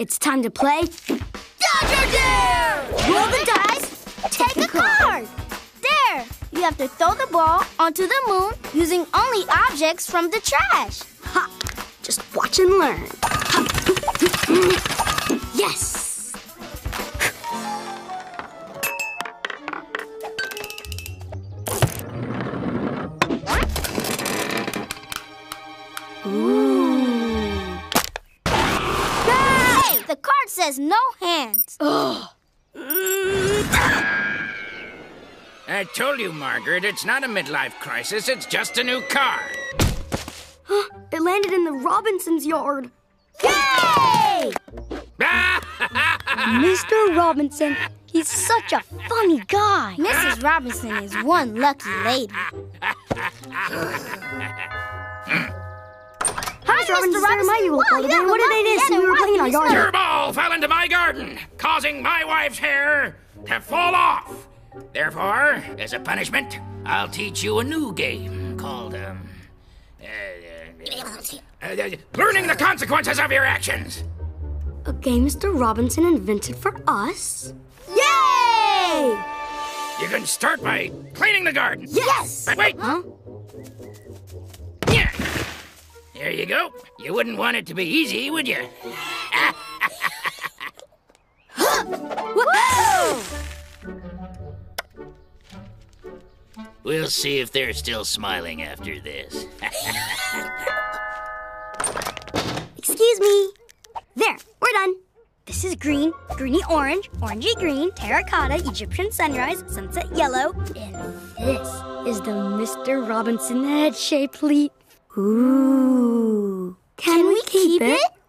It's time to play Dodger Dare! Roll the dice, Take a card. There! You have to throw the ball onto the moon using only objects from the trash. Ha! Just watch and learn. Ha. Yes! Ooh. Hey! The card says no hands. Ugh. I told you, Margaret, it's not a midlife crisis, it's just a new car. It landed in the Robinsons' yard. Yay! Mr. Robinson, he's such a funny guy. Mrs. Robinson is one lucky lady. Hi, Mr. Robinson. My you called today. What did it is? We were playing in our yard. Your ball fell into my garden, causing my wife's hair to fall off. Therefore, as a punishment, I'll teach you a new game called, learning the consequences of your actions. A game Mr. Robinson invented for us? Yay! You can start by cleaning the garden. Yes! But wait! Huh? Yeah. There you go. You wouldn't want it to be easy, would you? Woo! We'll see if they're still smiling after this. Excuse me. There, we're done. This is green, greeny orange, orangey green, terracotta, Egyptian sunrise, sunset yellow, and this is the Mr. Robinson head-shaped leaf. Ooh. Can we keep it?